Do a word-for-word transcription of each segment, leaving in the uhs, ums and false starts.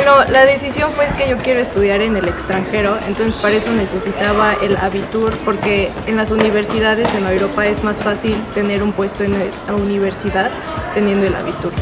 Bueno, la decisión fue es que yo quiero estudiar en el extranjero, entonces para eso necesitaba el Abitur, porque en las universidades en Europa es más fácil tener un puesto en la universidad teniendo el Abitur.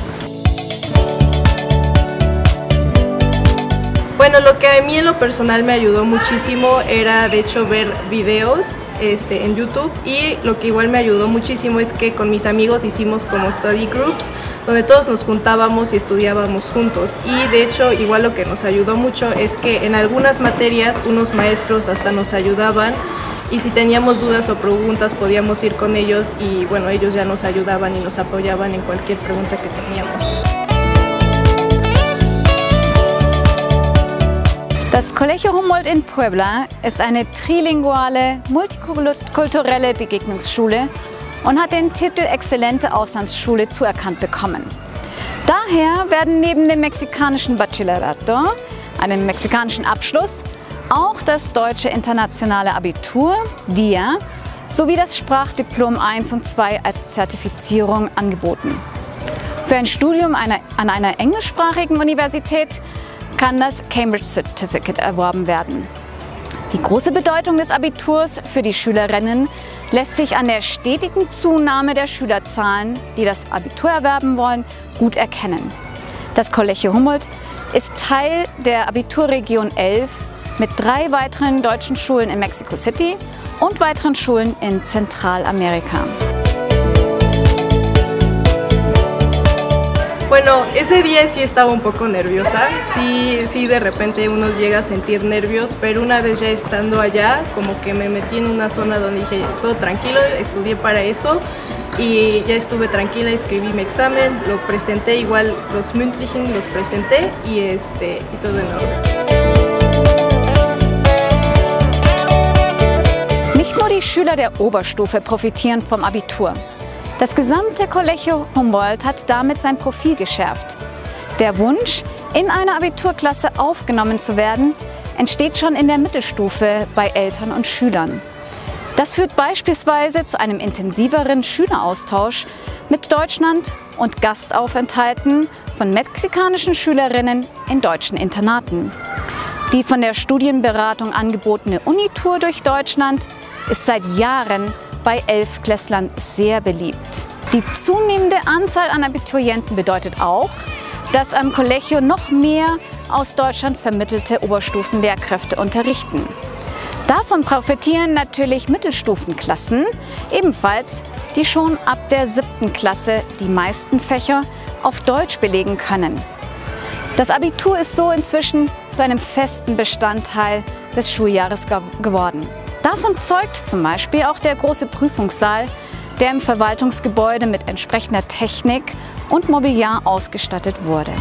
Bueno, lo que a mí en lo personal me ayudó muchísimo era de hecho ver videos este, en YouTube, y lo que igual me ayudó muchísimo es que con mis amigos hicimos como study groups donde todos nos juntábamos y estudiábamos juntos, y de hecho igual lo que nos ayudó mucho es que en algunas materias unos maestros hasta nos ayudaban, y si teníamos dudas o preguntas podíamos ir con ellos y bueno, ellos ya nos ayudaban y nos apoyaban en cualquier pregunta que teníamos. Das Colegio Humboldt in Puebla ist eine trilinguale, multikulturelle Begegnungsschule und hat den Titel Exzellente Auslandsschule zuerkannt bekommen. Daher werden neben dem mexikanischen Bachillerato, einem mexikanischen Abschluss, auch das deutsche internationale Abitur, D I A, sowie das Sprachdiplom eins und zwei als Zertifizierung angeboten. Für ein Studium einer, an einer englischsprachigen Universität kann das Cambridge Certificate erworben werden. Die große Bedeutung des Abiturs für die Schülerinnen lässt sich an der stetigen Zunahme der Schülerzahlen, die das Abitur erwerben wollen, gut erkennen. Das Colegio Humboldt ist Teil der Abiturregion elf mit drei weiteren deutschen Schulen in Mexico City und weiteren Schulen in Zentralamerika. Bueno, ese día sí estaba un poco nerviosa, sí, sí de repente uno llega a sentir nervios, pero una vez ya estando allá, como que me metí en una zona donde dije, todo tranquilo, estudié para eso y ya estuve tranquila, escribí mi examen, lo presenté, igual los mündlichen los presenté y, este, y todo en orden. Nicht nur die Schüler der Oberstufe profitieren vom Abitur. Das gesamte Colegio Humboldt hat damit sein Profil geschärft. Der Wunsch, in eine Abiturklasse aufgenommen zu werden, entsteht schon in der Mittelstufe bei Eltern und Schülern. Das führt beispielsweise zu einem intensiveren Schüleraustausch mit Deutschland und Gastaufenthalten von mexikanischen Schülerinnen in deutschen Internaten. Die von der Studienberatung angebotene Unitour durch Deutschland ist seit Jahren bei Elftklässlern sehr beliebt. Die zunehmende Anzahl an Abiturienten bedeutet auch, dass am Colegio noch mehr aus Deutschland vermittelte Oberstufenlehrkräfte unterrichten. Davon profitieren natürlich Mittelstufenklassen, ebenfalls, die schon ab der siebten Klasse die meisten Fächer auf Deutsch belegen können. Das Abitur ist so inzwischen zu einem festen Bestandteil des Schuljahres geworden. Davon zeugt zum Beispiel auch der große Prüfungssaal, der im Verwaltungsgebäude mit entsprechender Technik und Mobiliar ausgestattet wurde.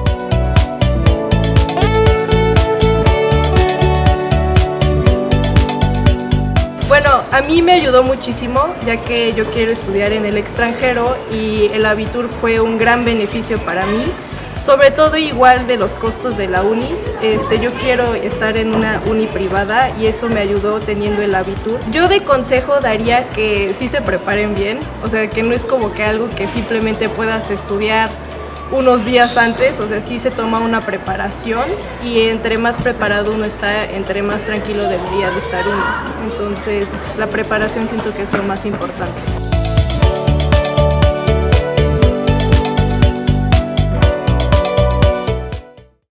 Bueno, a mí me ayudó muchísimo, ya que yo quiero estudiar en el extranjero y el Abitur fue un gran beneficio para mí. Sobre todo igual de los costos de la UNIS, este, yo quiero estar en una uni privada y eso me ayudó teniendo el Abitur. Yo de consejo daría que sí se preparen bien, o sea que no es como que algo que simplemente puedas estudiar unos días antes, o sea sí se toma una preparación y entre más preparado uno está, entre más tranquilo debería de estar uno. Entonces la preparación siento que es lo más importante.